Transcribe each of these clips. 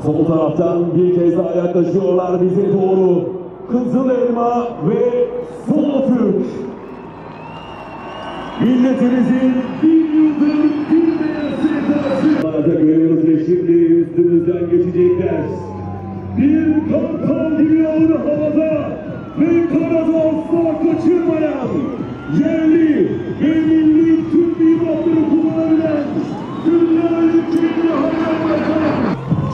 Sol taraftan bir kez daha yaklaşıyorlar bize doğru. Kızıl Elma ve Solo Türk. Milletimizin bir yıldır bilmeyen sevdası. Arada görüyoruz ve şimdi üstümüzden geçecekler. Bir kartal gibi ağır havada ve karada asla kaçırmayan yerli ve milli tüm mimatları kullanabilen dünya ülkeleri hayal bırakan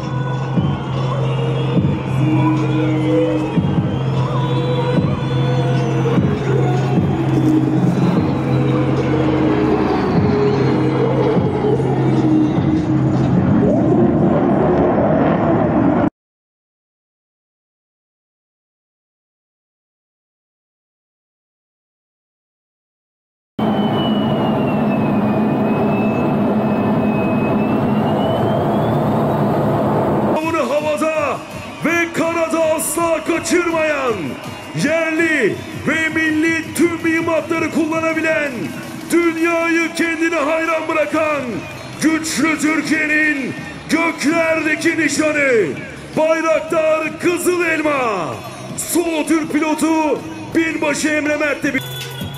kaçırmayan, yerli ve milli tüm mühimmatları kullanabilen, dünyayı kendine hayran bırakan güçlü Türkiye'nin göklerdeki nişanı, Bayraktar Kızıl Elma, Solo Türk pilotu Binbaşı Emre Mert'le bir...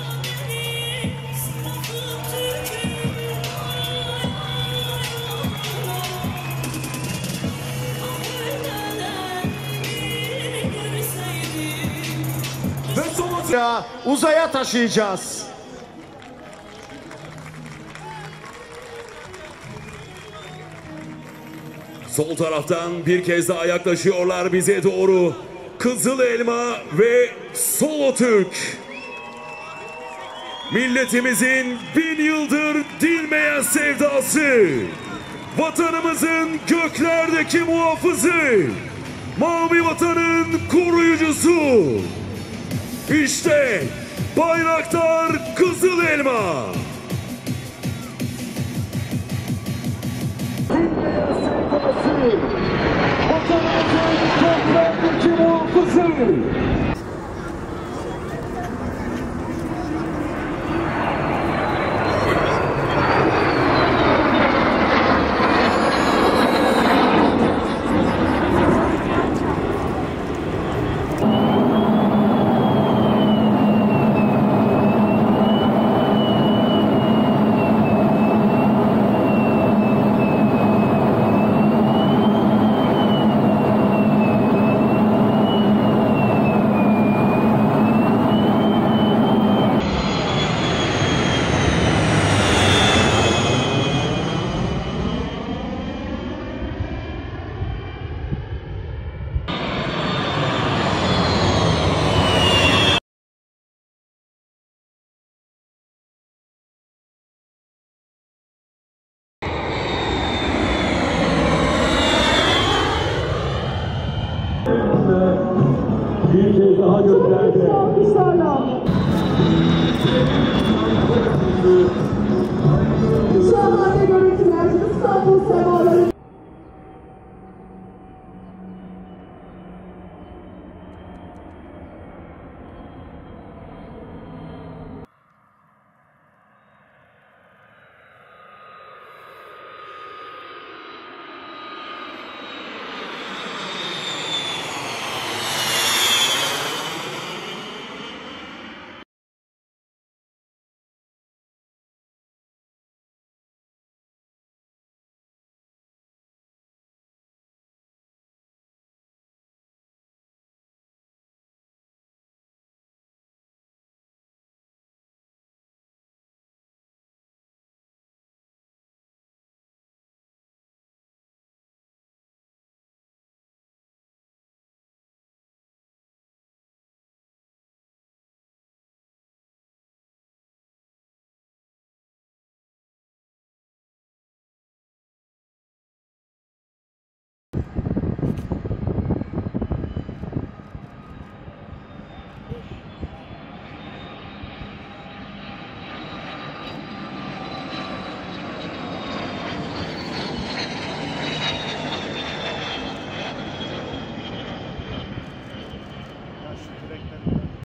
Uzaya taşıyacağız. Sol taraftan bir kez daha yaklaşıyorlar bize doğru. Kızıl Elma ve Solo Türk. Milletimizin bin yıldır dinmeyen sevdası. Vatanımızın göklerdeki muhafızı. Mavi vatanın koruyucusu. İşte Bayraktar Kızıl Elma. Dinleyen sevdası, vatanımızın göklerdeki muhafızı. Bir kez daha gönderdi.